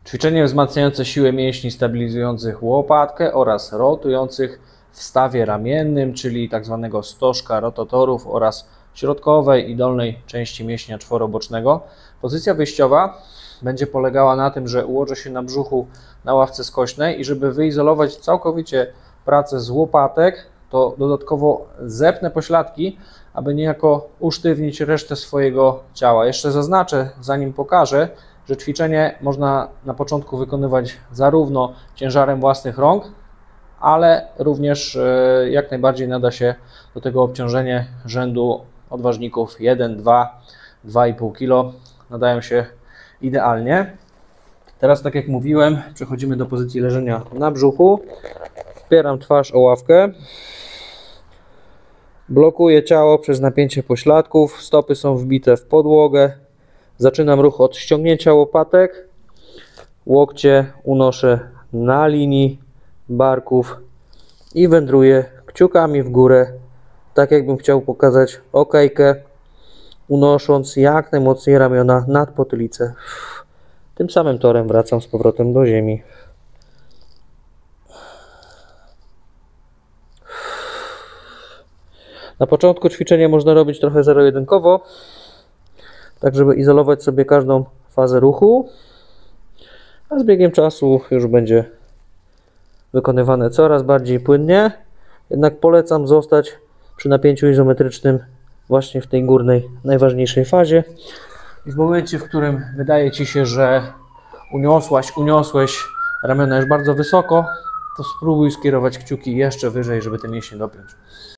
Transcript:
Ćwiczenie wzmacniające siłę mięśni stabilizujących łopatkę oraz rotujących w stawie ramiennym, czyli tak zwanego stożka rotatorów oraz środkowej i dolnej części mięśnia czworobocznego. Pozycja wyjściowa będzie polegała na tym, że ułożę się na brzuchu na ławce skośnej i żeby wyizolować całkowicie pracę z łopatek, to dodatkowo zepnę pośladki, aby niejako usztywnić resztę swojego ciała. Jeszcze zaznaczę, zanim pokażę, że ćwiczenie można na początku wykonywać zarówno ciężarem własnych rąk, ale również jak najbardziej nada się do tego obciążenie rzędu odważników 1, 2, 2,5 kg. Nadają się idealnie. Teraz, tak jak mówiłem, przechodzimy do pozycji leżenia na brzuchu. Wpieram twarz o ławkę. Blokuję ciało przez napięcie pośladków. Stopy są wbite w podłogę. Zaczynam ruch od ściągnięcia łopatek. Łokcie unoszę na linii barków i wędruję kciukami w górę, tak jakbym chciał pokazać okejkę, unosząc jak najmocniej ramiona nad potylicę. Tym samym torem wracam z powrotem do ziemi. Na początku ćwiczenie można robić trochę zero-jedynkowo, tak żeby izolować sobie każdą fazę ruchu, a z biegiem czasu już będzie wykonywane coraz bardziej płynnie. Jednak polecam zostać przy napięciu izometrycznym właśnie w tej górnej, najważniejszej fazie. I w momencie, w którym wydaje Ci się, że uniosłeś ramiona już bardzo wysoko, to spróbuj skierować kciuki jeszcze wyżej, żeby te mięśnie dopiąć.